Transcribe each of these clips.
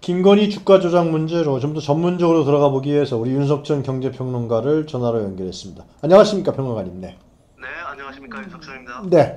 김건희 주가 조작 문제로 좀 더 전문적으로 들어가 보기 위해서 우리 윤석천 경제평론가를 전화로 연결했습니다. 안녕하십니까, 평론가님. 네. 네, 안녕하십니까. 윤석천입니다. 네.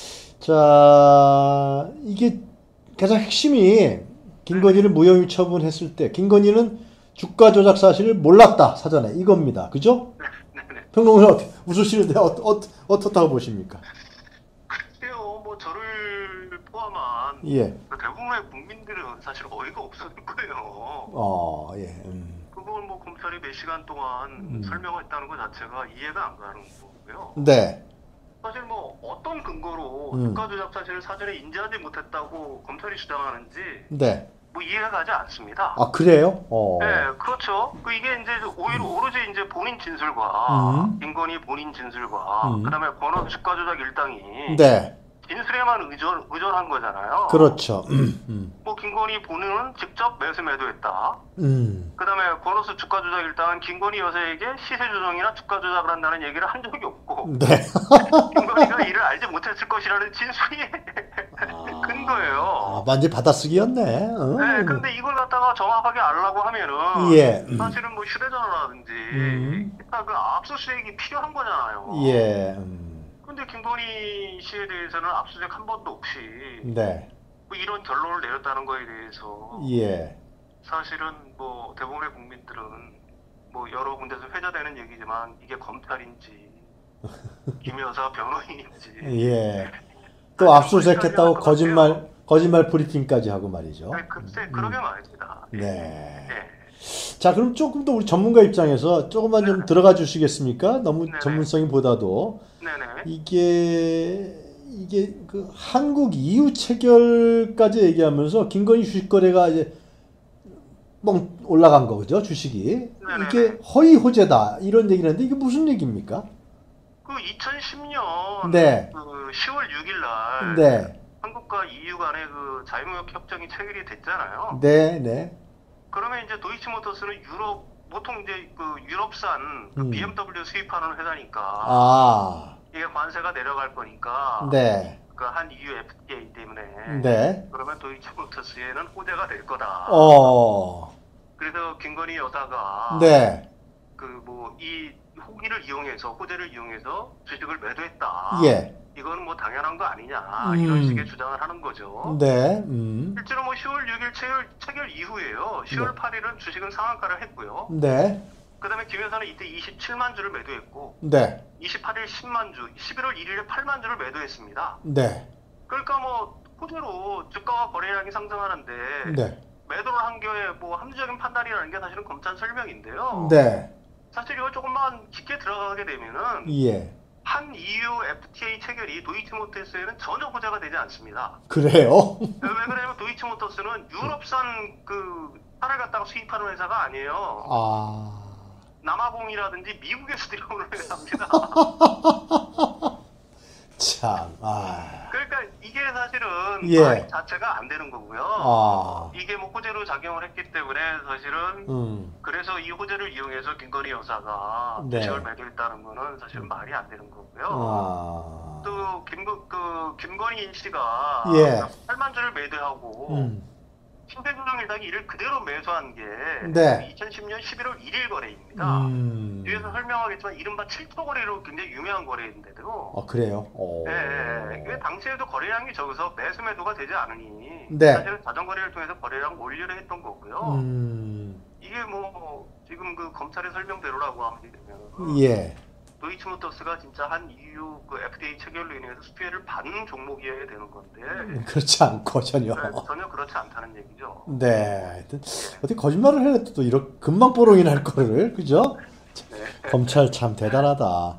자, 이게 가장 핵심이 네네. 김건희를 무혐의 처분했을 때 김건희는 주가 조작 사실을 몰랐다, 사전에. 이겁니다. 그죠? 네네. 평론가 웃으시는데 어떻다고 보십니까? 글쎄요, 뭐 저를 포함한 예. 그 대부분의 국민들은 사실 어이가 없었을 거예요. 예. 그걸 뭐 검찰이 몇 시간 동안 설명했다는 것 자체가 이해가 안 가는 거고요. 네. 사실 뭐 어떤 근거로 음. 주가 조작 사실을 사전에 인지하지 못했다고 검찰이 주장하는지 네. 뭐 이해가 가지 않습니다. 아, 그래요? 네, 그렇죠. 이게 이제 오로지 이제 본인 진술과 음. 김건희 본인 진술과 음. 그다음에 권오수 주가 조작 일당이 네. 진술에만 의존한 거잖아요. 그렇죠. 뭐 김건희 본인은 직접 매수 매도했다. 음. 그다음에 권오수 주가 조작 일당은 김건희 여사에게 시세 조정이나 주가 조작을 한다는 얘기를 한 적이 없고 네. 김건희가 이를 알지 못했을 것이라는 진술이 근거예요. 완전 받아쓰기였네. 네, 근데 이걸 갖다가 정확하게 알라고 하면은 예. 사실은 뭐 휴대전화라든지 음. 기타 그 압수수색이 필요한 거잖아요. 예. 근데 김건희 씨에 대해서는 압수수색 한 번도 없이 네. 뭐 이런 결론을 내렸다는 거에 대해서 예. 사실은 뭐 대부분의 국민들은 뭐 여러 군데서 회자되는 얘기지만 이게 검찰인지 김 여사 변호인인지 예. 또 사실 뭐 압수수색했다고 헷갈려할 것 같아요. 거짓말 브리핑까지 하고 말이죠. 네, 글쎄 그러게 말입니다. 예. 네. 예. 자, 그럼 조금 더 우리 전문가 입장에서 조금만 좀 네네. 들어가 주시겠습니까? 너무 네네. 전문성보다도 네네. 이게 그 한국 이후 체결까지 얘기하면서 김건희 주식 거래가 이제 뻥 올라간 거 그죠? 주식이 이게 네네네. 허위 호재다 이런 얘기를 하는데 이게 무슨 얘기입니까? 그 2010년 네, 그 10월 6일 날 네, 한국과 EU 간의 그 자유무역 협정이 체결이 됐잖아요. 네, 네, 그러면 이제 도이치모터스는 보통 이제 그 유럽산 그 음, BMW 수입하는 회사니까 아, 이게 관세가 내려갈 거니까 네, 그 한 EU FTA 때문에 네, 그러면 도이치모터스에는 호재가 될 거다. 어, 그래서 김건희 여사가 네, 그 뭐 이 호재를 이용해서 주식을 매도했다. 예, 이거는 뭐 당연한 거 아니냐 이런 식의 음, 주장을 하는 거죠. 네, 실제로 뭐 10월 6일 체결 이후에요. 네, 10월 8일은 주식은 상한가를 했고요. 네, 그다음에 김 여사는 이때 27만 주를 매도했고 네, 28일 10만 주, 11월 1일에 8만 주를 매도했습니다. 네, 그러니까 뭐 호재로 주가와 거래량이 상승하는데 네, 매도를 한 게 뭐 합리적인 판단이라는 게 사실은 검찰 설명인데요. 네, 사실 이걸 조금만 깊게 들어가게 되면은 예, 한 EU FTA 체결이 도이치모터스에는 전혀 호재가 되지 않습니다. 그래요? 왜 그러냐면 도이치모터스는 유럽산 그 차를 갖다가 수입하는 회사가 아니에요. 아, 남아공이라든지 미국에서 들여오는 회사입니다. 참, 아, 그러니까 이게 사실은 예, 말이 자체가 안 되는 거고요. 아, 이게 뭐 호재로 작용을 했기 때문에 사실은 그래서 이 호재를 이용해서 김건희 여사가 주식을 네, 매도했다는 거는 사실은 말이 안 되는 거고요. 아, 또 김건희 씨가 예, 8만 주를 매도하고 음, 신세조정 일당이 이를 그대로 매수한 게 네, 2010년 11월 1일 거래입니다. 뒤에서 음, 설명하겠지만 이른바 7초 거래로 굉장히 유명한 거래인데도 그래요? 예, 예. 왜 당시에도 거래량이 적어서 매수 매도가 되지 않으니 네, 사실은 자전거래를 통해서 거래량 올리려 했던 거고요. 음, 이게 뭐 지금 그 검찰의 설명대로라고 하게 되면 예, 도이치모터스가 진짜 한 EU 그 FDA 체결로 인해서 수혜를 받는 종목이어야 되는 건데 그렇지 않고 전혀. 전혀 그렇지 않다는 얘기죠. 네, 하여튼 예. 어떻게 거짓말을 해도 또 이렇게 금방 뽀록이 날 거를, 그죠? 네. 검찰 참 대단하다.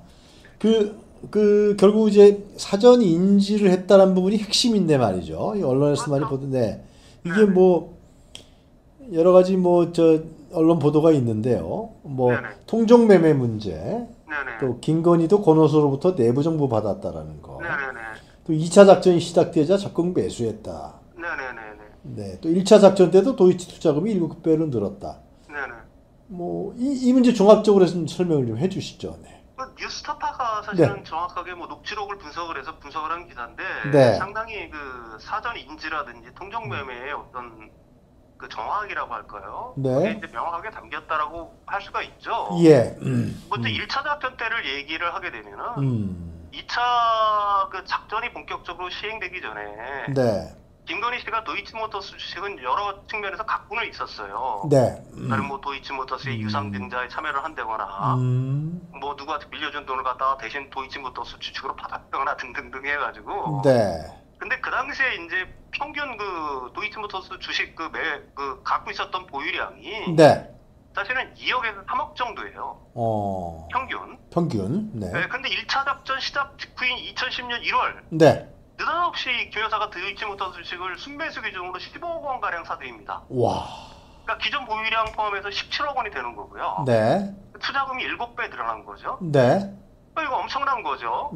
결국 이제 사전 인지를 했다는 부분이 핵심인데 말이죠. 이 언론에서 많이 그렇죠. 보던데, 이게 네네. 뭐, 여러 가지 뭐, 언론 보도가 있는데요. 뭐, 네네. 통정매매 문제, 네네. 또 김건희도 권오수로부터 내부 정보 받았다라는 거, 네네네. 또 2차 작전이 시작되자 적극 매수했다. 네네네네. 네, 또 1차 작전 때도 도이치 투자금이 7배로 늘었다. 네네. 뭐, 이 문제 종합적으로 좀 설명을 좀 해주시죠. 네. 그 뉴스타파가 네. 사실은 정확하게 뭐 녹취록을 분석을 해서 분석을 한 기사인데 네. 상당히 그 사전 인지라든지 통정매매의 어떤 그 정황이라고 할까요? 네. 그게 이제 명확하게 담겼다라고 할 수가 있죠. 예. 먼저 1차 작전 때를 얘기를 하게 되면은 2차 그 작전이 본격적으로 시행되기 전에 네. 김건희 씨가 도이치모터스 주식은 여러 측면에서 갖고는 있었어요. 네. 다른 뭐 도이치모터스의 유상증자에 참여를 한다거나 뭐 누구한테 빌려준 돈을 갖다가 대신 도이치모터스 주식으로 받았거나 등등등 해가지고. 네. 근데 그 당시에 이제 평균 그 도이치모터스 주식 그 갖고 있었던 보유량이 네. 사실은 2억에서 3억 정도예요. 평균. 평균. 네. 네, 근데 1차 작전 시작 직후인 2010년 1월 네. 느닷없이 김 여사가 도이치모터스 주식을 순매수 기준으로 15억 원 가량 사들입니다. 와. 그러니까 기존 보유량 포함해서 17억 원이 되는 거고요. 네. 투자금이 7배 늘어난 거죠. 네. 이거 엄청난 거죠.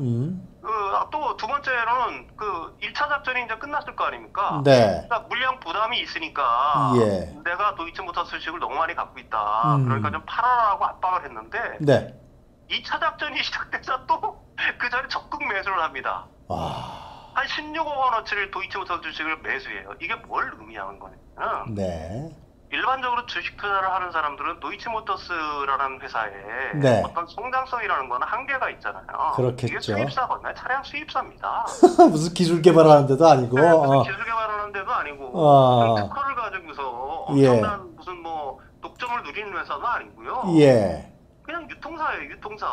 또 두 번째로는 그 1차 작전이 이제 끝났을 거 아닙니까? 네. 그러니까 물량 부담이 있으니까 예. 내가 도이치모터스 주식을 너무 많이 갖고 있다. 그러니까 좀 팔아라고 압박을 했는데 네. 2차 작전이 시작돼서 또 그 전에 적극 매수를 합니다. 한 16억 원어치를 도이치모터스 주식을 매수해요. 이게 뭘 의미하는 거냐면 네. 일반적으로 주식 투자를 하는 사람들은 도이치모터스라는 회사에 네. 어떤 성장성이라는 거는 한계가 있잖아요. 그렇겠죠. 이게 수입사거든요. 차량 수입사입니다. 무슨 기술 개발하는 데도 아니고. 네, 무슨 기술 개발하는 데도 아니고 무슨 특허를 가지고서 엄청난 무슨 뭐 독점을 누리는 회사도 아니고요. 예. 그냥 유통사예요. 유통사.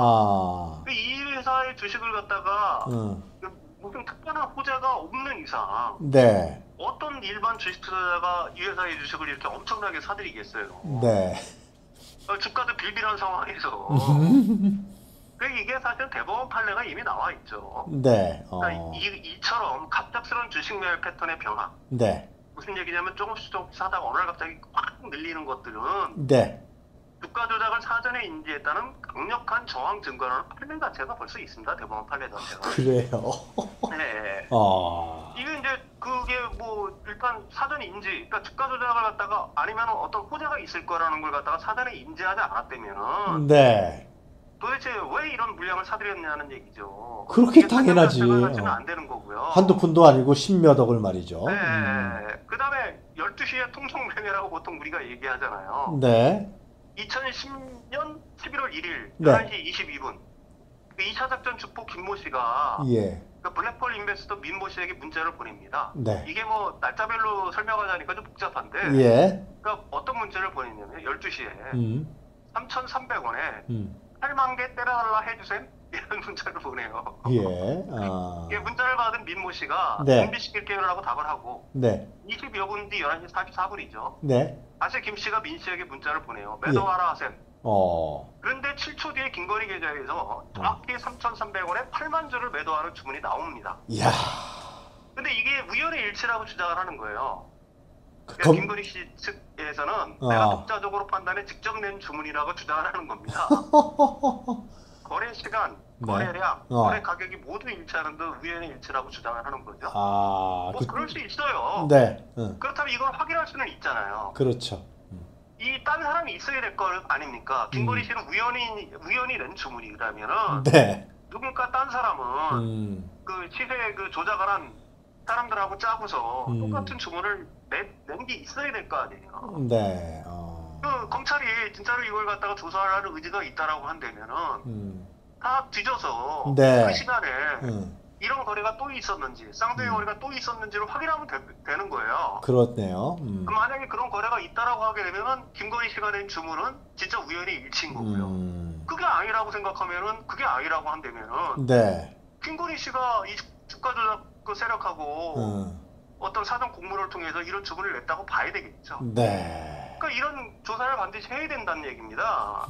이 회사의 주식을 갖다가 무슨 특별한 호재가 없는 이상 네. 어떤 일반 주식 투자자가 이 회사의 주식을 이렇게 엄청나게 사들이겠어요. 네. 주가도 빌빌한 상황에서. 이게 사실 대법원 판례가 이미 나와 있죠. 네. 그러니까 이처럼 갑작스러운 주식 매매 패턴의 변화. 네. 무슨 얘기냐면 조금씩 사다가 어느 날 갑자기 확 늘리는 것들은 네. 주가 조작을 사전에 인지했다는 강력한 정황 증거라는 판례 자체가 벌써 있습니다. 대법원 판례 자체가. 그래요. 네. 이게 이제 그게 뭐 일단 사전 인지, 그러니까 주가 조작을 갖다가 아니면 어떤 호재가 있을 거라는 걸 갖다가 사전에 인지하지 않았다면은 네. 도대체 왜 이런 물량을 사들였냐는 얘기죠. 그렇게 당연하지. 안 되는 거고요. 한두 푼도 아니고 십몇억을 말이죠. 네. 그 다음에 12시에 통성매매라고 보통 우리가 얘기하잖아요. 네. 2010년 11월 1일 네. 11시 22분 그 2차 작전 주포 김모 씨가 예. 그 블랙홀 인베스터 민모 씨에게 문자를 보냅니다. 네. 이게 뭐 날짜별로 설명하자니까 좀 복잡한데 예. 그러니까 어떤 문자를 보냈냐면 12시에 3,300원에 8만 개 때려달라 해주셈? 이런 문자를 보내요. 예. 이게 문자를 받은 민모 씨가 네. 준비시킬게요라고 답을 하고 네. 20여 분 뒤 11시 44분이죠. 네. 다시 김 씨가 민 씨에게 문자를 보내요. 매도하라 하셈. 그런데 7초 뒤에 김건희 계좌에서 정확히 3,300원에 8만 주를 매도하는 주문이 나옵니다. 이야. 근데 이게 우연의 일치라고 주장을 하는 거예요. 그러니까 김건희 씨 측에서는 내가 독자적으로 판단해 직접 낸 주문이라고 주장을 하는 겁니다. 거래 시간, 거래량, 거래 가격이 모두 일치하는 듯 우연의 일치라고 주장을 하는 거죠. 뭐 그럴 수 있어요. 네. 그렇다면 이걸 확인할 수는 있잖아요. 그렇죠. 이 딴 사람이 있어야 될 거 아닙니까? 김건희 씨는 우연히 낸 주문이라면은 네. 누군가 딴 사람은 그 시세 그 조작을 한 사람들하고 짜고서 똑같은 주문을 낸 게 있어야 될 거 아니에요. 네. 그 검찰이 진짜로 이걸 갖다가 조사할 의지가 있다라고 한다면은 다 뒤져서 네. 그 시간에 이런 거래가 또 있었는지 쌍둥이 거래가 또 있었는지를 확인하면 되는 거예요. 그렇네요. 만약에 그런 거래가 있다라고 하게 되면은 김건희 씨가 낸 주문은 진짜 우연히 일치인 거고요. 그게 아니라고 생각하면은 그게 아니라고 한다면은 네. 김건희 씨가 이 주가 조작 그 세력하고 어떤 사전 공모를 통해서 이런 주문을 냈다고 봐야 되겠죠. 네. 그러니까 이런 조사를 반드시 해야 된다는 얘기입니다.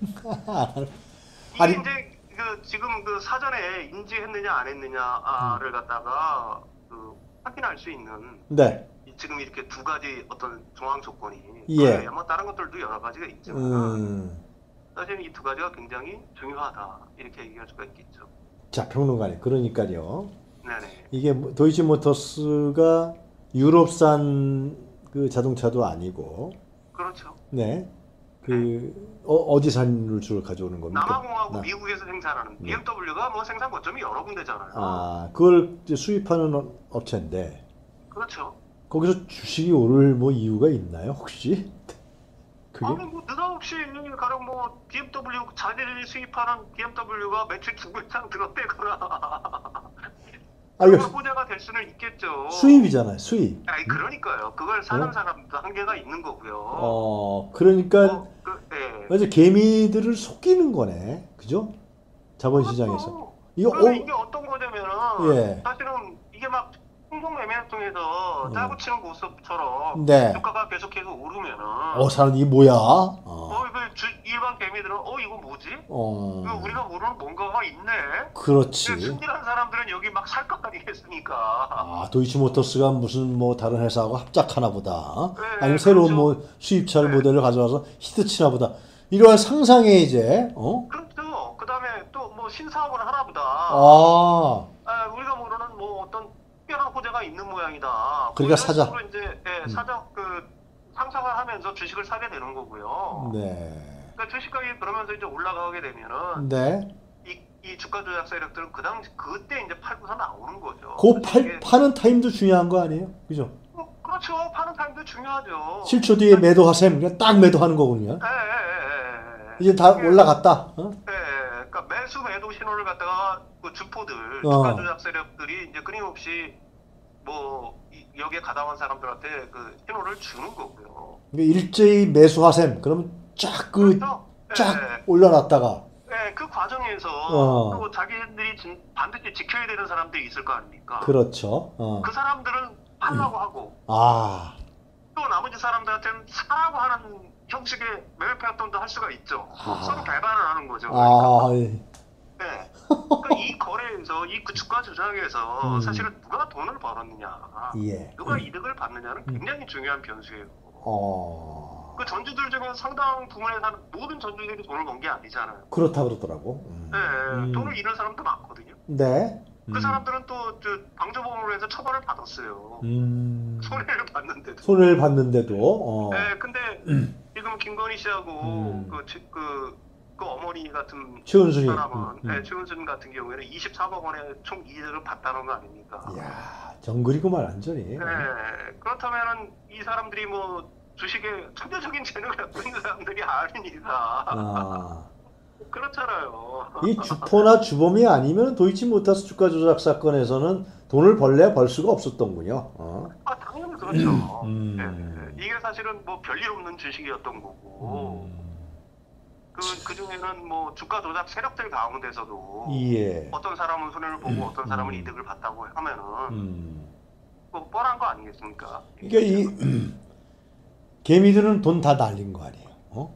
아니, 이게 이제 그 지금 그 사전에 인지했느냐 안 했느냐를 갖다가 그 확인할 수 있는 네. 지금 이렇게 두 가지 어떤 정황 조건이 예. 뭐 다른 것들도 여러 가지가 있지만 사실 이 두 가지가 굉장히 중요하다 이렇게 얘기할 수가 있겠죠. 자, 평론가님, 그러니까요. 네네. 이게 도이치모터스가 유럽산 그 자동차도 아니고, 그렇죠. 네, 어디산을 주로 가져오는 겁니까? 남아공하고 미국에서 생산하는 BMW가 뭐 생산 거점이 여러 군데잖아요. 그걸 이제 수입하는 업체인데, 그렇죠. 거기서 주식이 오를 뭐 이유가 있나요, 혹시? 그게? 아니 뭐 느닷없이 가령 뭐 BMW 자재를 수입하는 BMW가 매출 두 배 이상 늘었대거나 아, 이거 그런 호재가 될 수는 있겠죠. 수입이잖아요, 수입. 아니 그러니까요. 그걸 사는 어? 사람도 한계가 있는 거고요. 그러니까 네. 맞아, 개미들을 속이는 거네, 그죠? 자본시장에서. 그렇죠. 이거 그러면 이게 어떤 거냐면은 예, 사실은 이게 막 공동매매를 통해서 짜고 치는 모습처럼 네. 주가가 계속해서 오르면은 사람 이게 뭐야? 일반 개미들은 이거 뭐지? 어, 이거 우리가 모르는 뭔가가 있네. 근데 그렇지. 순진한 사람들은 여기 막 살 것 아니겠습니까? 도이치모터스가 무슨 뭐 다른 회사하고 합작하나 보다. 네, 아니면 새로운 그렇죠. 뭐 수입차 네. 모델을 가져와서 히트치나 보다. 이러한 상상에 이제, 그렇죠. 그 다음에 또 뭐 신사업을 하나 보다. 아, 우리가 모르는 뭐 어떤 특별한 호재가 있는 모양이다. 그러니까 이런 사자. 식으로 이제 사적 상상을 하면서 주식을 사게 되는 거고요. 네. 그러니까 주식가격이 그러면서 이제 올라가게 되면은 네. 이 주가 조작 세력들은 그때 이제 팔고서 나오는 거죠. 그 이게 파는 타임도 중요한 거 아니에요? 그죠? 그렇죠. 파는 타임도 중요하죠. 7초 뒤에 매도하셈. 그냥 딱 매도하는 거군요. 이제 다 이게, 올라갔다. 그러니까 매수 매도 신호를 갖다가 그 주포들, 어. 주가 조작 세력들이 이제 끊임없이 뭐 여기에 가담한 사람들한테 그 신호를 주는 거고요. 그러니까 일제히 매수하셈. 그러면 그렇죠? 쫙 올려놨다가. 그 과정에서 또 자기들이 반드시 지켜야 되는 사람들이 있을 거 아닙니까? 그렇죠. 그 사람들은 팔라고 하고 아, 또 나머지 사람들한테는 사라고 하는 형식의 매매 활동도 할 수가 있죠. 서로 배반을 하는 거죠. 예. 네. 그러니까 이 거래에서 이 주가 조작에서 사실은 누가 돈을 벌었느냐, 예. 누가 이득을 받느냐는 굉장히 중요한 변수예요. 그 전주들 중에 상당 부분에 사는 모든 전주들이 돈을 번 게 아니잖아요. 그렇다 그러더라고. 돈을 잃은 사람도 많거든요. 네. 그 사람들은 또 방조범으로 해서 처벌을 받았어요. 손해를 받는데도. 손해를 봤는데도. 근데 지금 김건희 씨하고 그 어머니 같은 최은순이. 사람은 최은순 같은 경우에는 24억 원의 총 이득을 봤다는 거 아닙니까? 이야, 정글이구만 완전히. 그렇다면은 이 사람들이 뭐 주식에 천재적인 재능을 갖고 있는 사람들이 아니니까. 그렇잖아요. 이 주포나 주범이 아니면 도이치모터스 주가 조작 사건에서는 돈을 벌 수가 없었던군요. 당연히 그렇죠. 이게 사실은 뭐 별일 없는 주식이었던 거고. 그 중에는 뭐 주가 조작 세력들 가운데서도 예. 어떤 사람은 손해를 보고 어떤 사람은 이득을 봤다고 하면은 뭐 뻔한 거 아니겠습니까? 그러니까 이 개미들은 돈 다 날린 거 아니에요?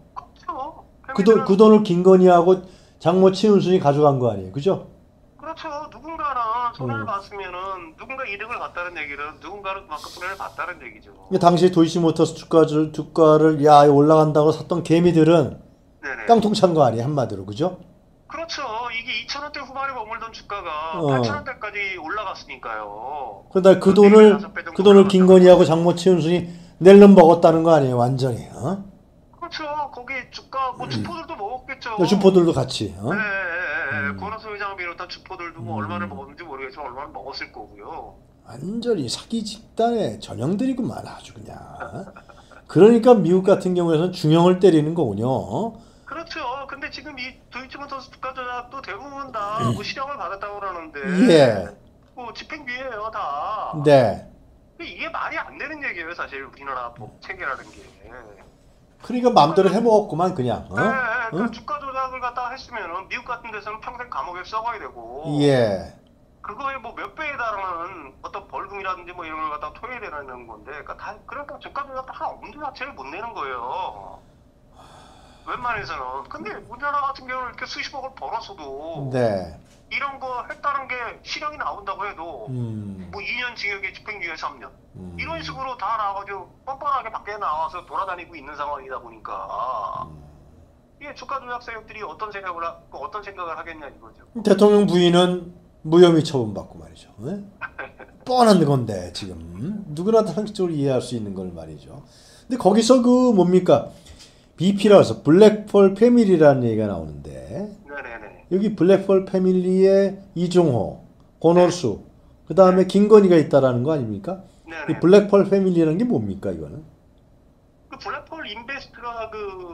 그렇죠. 그 돈을 김건희하고 장모 최은순이 가져간 거 아니에요? 그죠? 그렇죠. 누군가는 손해를 봤으면은 누군가 이득을 봤다는 얘기는 누군가는 그만큼 손해를 봤다는 얘기죠. 그러니까 당시 도이치모터스 주가를 올라간다고 샀던 개미들은 네네. 깡통 찬 거 아니에요? 한마디로. 그죠? 그렇죠. 이게 2,000원대 후반에 머물던 주가가 8,000원대까지 올라갔으니까요. 그러다 그 돈을 김건희하고 장모 최은순이 낼름 먹었다는 거 아니에요? 완전히. 그렇죠. 거기 주가 뭐 주포들도 먹었겠죠. 주포들도 같이. 권호수 회장을 비롯한 주포들도 뭐 얼마를 먹었는지 모르겠지만 얼마를 먹었을 거고요. 완전히 사기 집단의 전형들이구만 아주 그냥. 그러니까 미국 같은 경우에는 중형을 때리는 거군요. 그렇죠. 근데 지금 이 도이치모터스 주가 조작도 대부분 다 뭐 실형을 받았다고 그러는데 예. 뭐 집행유예예요 다. 네. 이게 말이 안 되는 얘기예요 사실 우리나라 법 체계라는 게. 그러니까 마음대로 해먹었구만 그냥. 그 주가 조작을 갖다가 했으면은 미국 같은 데서는 평생 감옥에 썩어야 되고. 예. 그거에 뭐 몇 배에 달하는 어떤 벌금이라든지 뭐 이런 걸 갖다가 토해야 되는 건데, 그러니까 주가 조작 한 엄두 자체를 못 내는 거예요. 웬만해서는. 근데 우리나라 같은 경우는 이렇게 수십억을 벌었어도 네. 이런 거 했다는 게 실형이 나온다고 해도 뭐 2년 징역에 집행유예 3년 이런 식으로 다 나와가지고 뻔뻔하게 밖에 나와서 돌아다니고 있는 상황이다 보니까 이게 주가 조작 세력들이 어떤 생각을 하겠냐 이거죠. 대통령 부인은 무혐의 처분받고 말이죠. 뻔한 건데 지금 누구나 상식적으로 이해할 수 있는 걸 말이죠. 근데 거기서 그 뭡니까? BP라고 해서 블랙펄 패밀리라는 얘기가 나오는데 네네네. 여기 블랙펄 패밀리에 이종호, 권오수, 그 다음에 김건희가 있다라는 거 아닙니까? 네. 이 네네. 블랙펄 패밀리라는 게 뭡니까 이거는? 그 블랙펄 인베스트가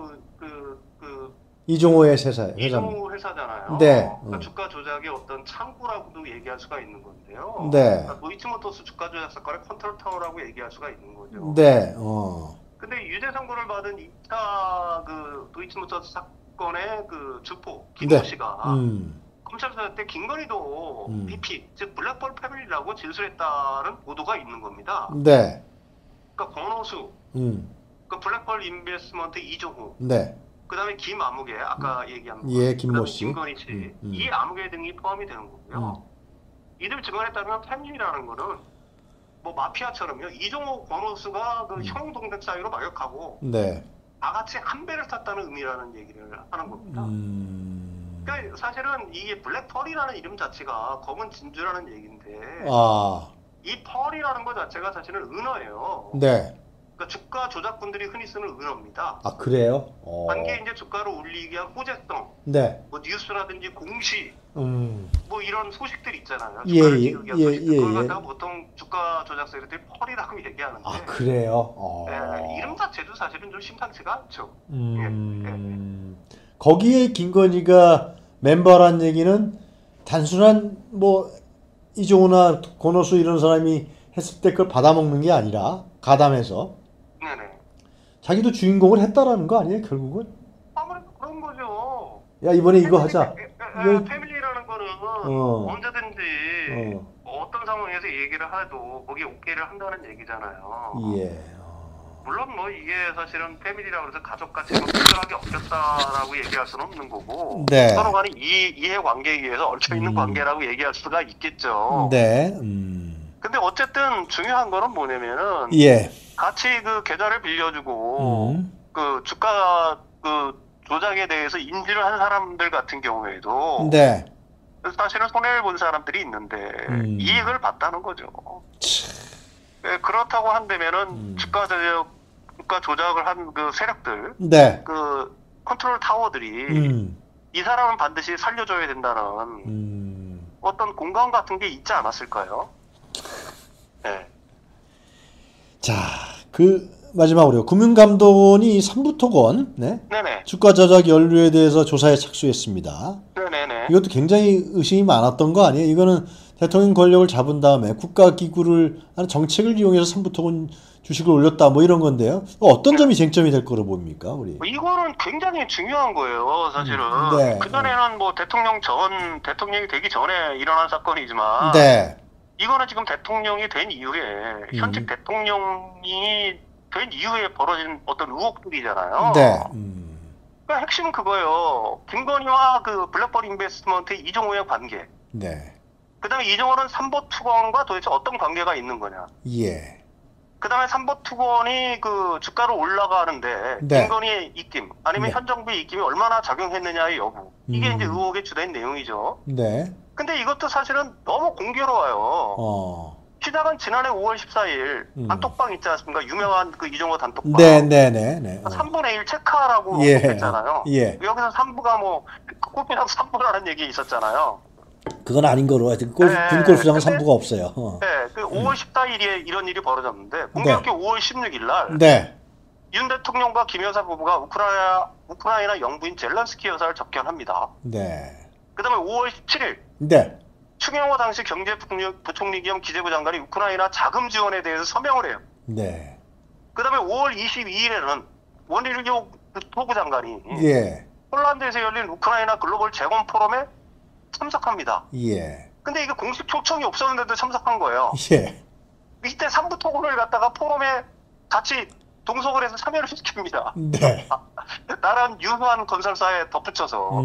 이종호의 회사입니다. 이종호 회사잖아요. 네. 그러니까 주가 조작의 어떤 창구라고도 얘기할 수가 있는 건데요. 네. 그러니까 도이치모터스 주가 조작 사건의 컨트롤 타워라고 얘기할 수가 있는 거죠. 네. 근데 유죄 선고를 받은 2차 그 도이치모터스 사건의 그 주포 김모 네. 씨가 검찰 수사 때 김건희도 BP 즉 블랙펄 패밀리라고 진술했다는 보도가 있는 겁니다. 네. 그러니까 권오수, 그 블랙펄 인베스트먼트 이종호, 네. 그다음에 김아무개 아까 얘기한 거, 예, 김모 그다음에 씨. 김건희 씨, 이 아무개 등이 포함이 되는 거고요. 이들 증언에 따르면 패밀리라는 거는 뭐 마피아처럼요. 이종호, 권오수가 그 형 동생 사이로 막역하고 네. 다 같이 한 배를 탔다는 의미라는 얘기를 하는 겁니다. 그러니까 사실은 이게 블랙펄이라는 이름 자체가 검은 진주라는 얘기인데 이 펄이라는 것 자체가 사실은 은어예요. 네. 그러니까 주가 조작꾼들이 흔히 쓰는 은어입니다. 아, 그래요? 단계 이제 주가를 올리기 위한 호재성, 네. 뭐 뉴스라든지 공시, 뭐 이런 소식들 있잖아요. 예, 주가를 예, 띄우기 위한 예, 소식들. 예, 그걸 예. 갖다가 보통 주가 조작 세력들이 펄이라고 얘기하는데 아, 그래요? 이름 자체도 사실은 좀 심상치가 않죠. 거기에 김건희가 멤버란 얘기는 단순한 뭐 이종호나 권오수 이런 사람이 했을 때 그걸 받아먹는 게 아니라 가담해서 네네. 자기도 주인공을 했다라는 거 아니에요 결국은? 아무래도 그런 거죠. 야 이번에 이거 하자. 패밀리라는 거는 언제든지 어떤 상황에서 얘기를 해도 거기에 오케이를 한다는 얘기잖아요. 예. 물론 뭐 이게 사실은 패밀리라고 해서 가족같이 뭐 특별하게 얽혔다라고 얘기할 수는 없는 거고 네. 서로 간의 이해관계에 의해서 얽혀있는 관계라고 얘기할 수가 있겠죠. 네. 근데 어쨌든 중요한 거는 뭐냐면은 예. 같이 그 계좌를 빌려주고 그 주가 그 조작에 대해서 인지를 한 사람들 같은 경우에도 네. 사실은 손해를 본 사람들이 있는데 이익을 봤다는 거죠. 네, 그렇다고 한다면은 주가 조작을 한 그 세력들, 네. 그 컨트롤 타워들이 이 사람은 반드시 살려줘야 된다는 어떤 공감 같은 게 있지 않았을까요? 네. 자, 그 마지막으로 금융감독원이 삼부토건 네네. 주가 조작 연루에 대해서 조사에 착수했습니다. 네네네. 이것도 굉장히 의심이 많았던 거 아니에요? 이거는 대통령 권력을 잡은 다음에 국가기구를 하는 정책을 이용해서 삼부토건 주식을 올렸다 뭐 이런 건데요. 어떤 점이 쟁점이 될 거로 보입니까, 우리? 이거는 굉장히 중요한 거예요, 사실은. 네. 그전에는 뭐 대통령이 되기 전에 일어난 사건이지만 네. 이거는 지금 대통령이 된 이후에 현직 대통령이 된 이후에 벌어진 어떤 의혹들이잖아요. 네. 그러니까 핵심은 그거예요. 김건희와 그 블랙펄 인베스트먼트 이종호의 관계. 네. 그다음에 이종호는 삼보투건과 도대체 어떤 관계가 있는 거냐. 예. 그다음에 삼보투건이 그 주가로 올라가는데 네. 김건희의 입김 아니면 네. 현 정부의 입김이 얼마나 작용했느냐의 여부. 이게 이제 의혹의 주된 내용이죠. 네. 근데 이것도 사실은 너무 공교로워요. 시작은 지난해 5월 14일 단톡방 있지 않습니까? 유명한 그 이종호 단톡방. 네네네. 3분의 1 체크하라고 예. 했잖아요. 예. 여기서 3부가 뭐 골프장 3부라는 얘기 있었잖아요. 그건 아닌 거로 하여튼 네. 분골프장은 근데- 3부가 없어요. 네, 그 5월 14일에 이런 일이 벌어졌는데 공교롭게 5월 16일 날 네. 윤 대통령과 김 여사 부부가 우크라이나 영부인 젤런스키 여사를 접견합니다. 네. 그 다음에 5월 17일 네. 추경호 당시 경제부총리 겸 기재부 장관이 우크라이나 자금 지원에 대해서 서명을 해요. 네. 그 다음에 5월 22일에는 원일교 토부 장관이 예. 폴란드에서 열린 우크라이나 글로벌 재건 포럼에 참석합니다. 예. 근데 이게 공식 초청이 없었는데도 참석한 거예요. 예. 이때 삼부 토건을 갖다가 포럼에 같이 동석을 해서 참여를 시킵니다. 네. 나란 유효한 건설사에 덧붙여서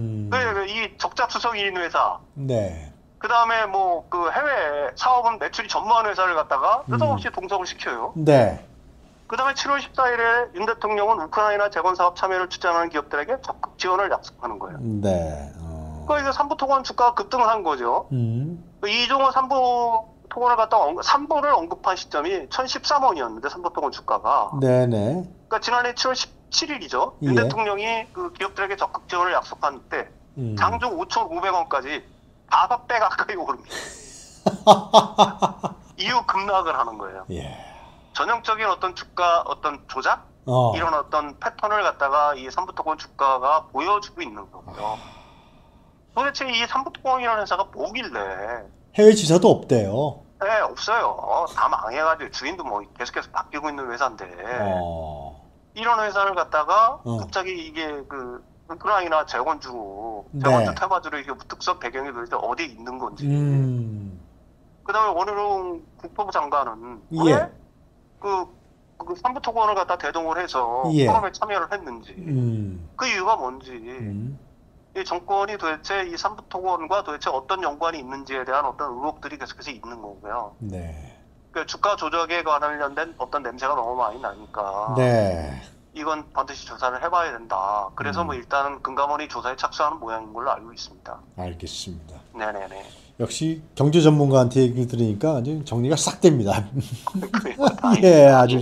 이 적자 투성이인 회사, 네. 그 다음에 뭐 그 해외 사업은 매출이 전무한 회사를 갖다가 느닷없이 동석을 시켜요. 네. 그 다음에 7월 14일에 윤 대통령은 우크라이나 재건 사업 참여를 추진하는 기업들에게 적극 지원을 약속하는 거예요. 네. 그러니까 삼부 토건 주가가 급등을 한 거죠. 이종호 삼부 토건을 갖다가 삼부를 언급한 시점이 1,013원이었는데 삼부 토건 주가가. 네네. 그러니까 지난해 7월 17일이죠. 예. 윤 대통령이 그 기업들에게 적극 지원을 약속한 때 장중 5,500원까지 5배 가까이 오릅니다. 이후 급락을 하는 거예요. 예. 전형적인 어떤 주가 어떤 조작 이런 어떤 패턴을 갖다가 이 삼부토건 주가가 보여주고 있는 거고요. 도대체 이 삼부토건이라는 회사가 뭐길래 해외 지사도 없대요. 네, 없어요. 다 망해가지고 주인도 뭐 계속해서 바뀌고 있는 회사인데 이런 회사를 갖다가 갑자기 이게 그 우크라이나 재건주 테마주로 이게 특성 배경이 도대체 어디에 있는 건지. 그다음에 원희룡 국토부 장관은 왜 그 삼부토건을 갖다 대동을 해서 포럼에 참여를 했는지 그 이유가 뭔지 이 정권이 도대체 이 삼부토건과 도대체 어떤 연관이 있는지에 대한 어떤 의혹들이 계속해서 있는 거고요. 네. 그 주가 조작에 관련된 어떤 냄새가 너무 많이 나니까 네. 이건 반드시 조사를 해봐야 된다. 그래서 뭐 일단 금감원이 조사에 착수하는 모양인 걸로 알고 있습니다. 알겠습니다. 네네네. 역시 경제 전문가한테 얘기를 들으니까 아주 정리가 싹 됩니다. 예, 아주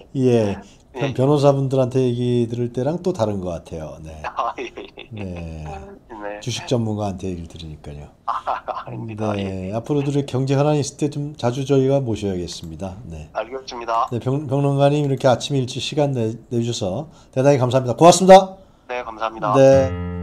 변호사분들한테 얘기 들을 때랑 또 다른 것 같아요. 네. 네. 주식 전문가한테 얘기를 들으니까요. 네. 앞으로도 이렇게 경제 현안이 있을 때 좀 자주 저희가 모셔야겠습니다. 네. 알겠습니다. 네, 평론가님 이렇게 아침 일찍 시간 내주셔서 대단히 감사합니다. 고맙습니다. 네, 감사합니다. 네.